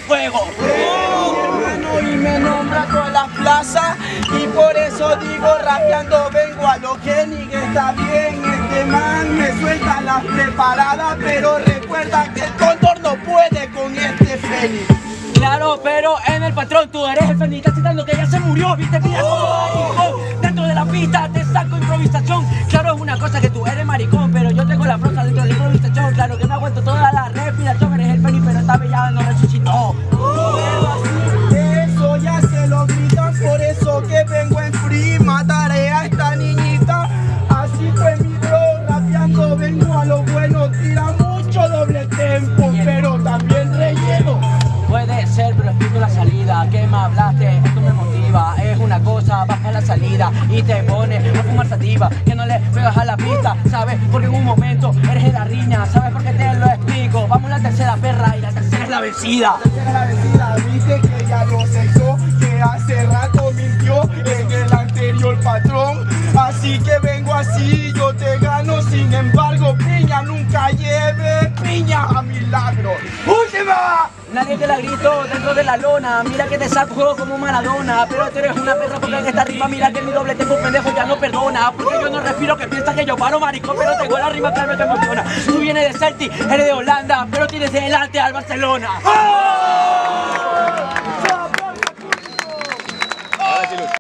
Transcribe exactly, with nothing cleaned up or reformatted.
fuego. Mi hermano y me nombra toda la plaza y por eso digo rapeando vengo a lo que ni que está bien. Este man me suelta las preparadas, pero recuerda que el cóndor no puede con este Fénix. Claro, pero en el patrón tú eres el Fénix, estás citando que ya se murió, viste, mira como maricón. Dentro de la pista te saco improvisación. Claro, es una cosa que tú eres maricón, pero yo tengo la prosa dentro de la improvisación. Claro que me aguanto toda la respiración, eres el Fénix, pero esta vez ya no resucitó. Pero así, eso ya se lo gritan, por eso que vengo en free, mataré a esta niñita. Así fue mi bro, rapeando vengo a lo bueno, tira mucho doble tempo, pero también relleno. Puede ser, pero explico la salida. ¿Qué me hablaste? Esto me motiva. Es una cosa, vas a la salida y te pones a fumar sativa. Que no le pegas a la pista, ¿sabes? Porque en un momento eres de la riña, ¿sabes por qué te lo explico? Vamos a la tercera perra y la tercera es la vencida. La tercera es la vencida, viste que ya lo sexó, que hace rato mintió en el anterior patrón. Así que vengo así, yo te gano, sin embargo, piña nunca lleve piña a milagro. ¡Última! Nadie te la gritó dentro de la lona. Mira que te saco como Maradona. Pero tú eres una perra porque en esta rima mira que mi doble tempo pendejo ya no perdona. Porque yo no respiro que piensas que yo paro maricón, pero tengo la rima claro que emociona. Tú vienes de Celtic, eres de Holanda, pero tienes delante al Barcelona. ¡Oh!